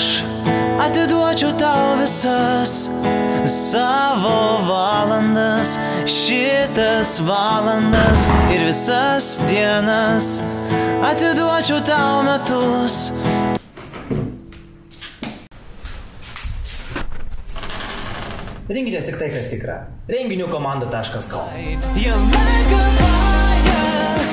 aš atiduočiau tau visas savo valandas, šitas valandas ir visas dienas, atiduočiau tau metus. Rinkitės tik tai, kas tikra. Renginių komanda.com. You like a fire.